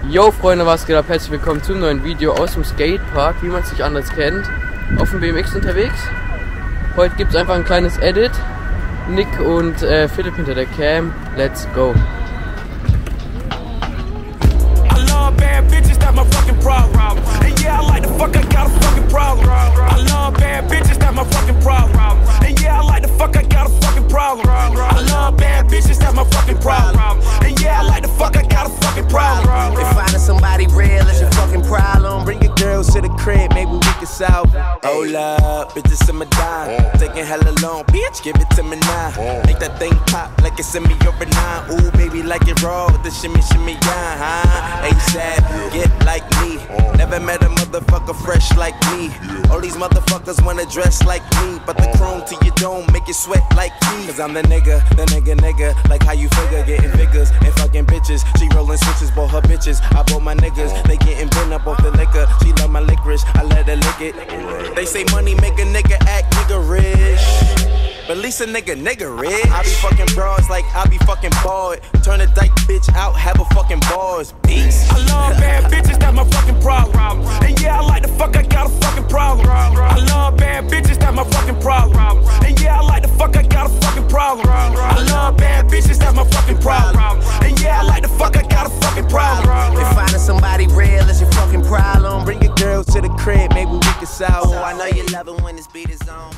Yo Freunde, was geht ab? Herzlich willkommen zum neuen Video aus dem Skatepark, wie man es sich anders kennt. Auf dem Bmx unterwegs. Heute gibt es einfach ein kleines Edit. Nick und Philipp hinter der Cam. Let's go. Somebody real is your fucking problem. Bring your girls to the crib, maybe we can solve it. Hold up, bitches in my dime. Taking hella long, bitch, give it to me now. Make that thing pop like it's in me over 9. Ooh, baby, like it raw with the shimmy, shimmy, yeah, huh? ASAP, get like me. Never met a motherfucker fresh like me. All these motherfuckers wanna dress like me, but the chrome to your dome make you sweat like me. Cause I'm the nigga, like how you figure, getting figures and fucking bitches. She rolling switches, bought her bitches. I bought my niggas, they getting bent up off the liquor. She love my licorice, I let her lick it. They say money make a nigga act nigga rich, but at least a nigga rich. I be fucking bras like I be fucking bored. Turn a dyke bitch out, have a fucking bars, beast. I love bad bitches, that's my fucking problem. And yeah, I like the fuck, I got a fucking problem. I love bad bitches, that's my fucking problem. And yeah, I like the fuck, I got a fucking problem. I love bad bitches, that's my fucking problem. And yeah, I like the fuck, I got a fucking problem. If finding somebody real is your fucking problem, bring your girls to the crib, maybe we can solve. Oh, I know you love it when this beat is on.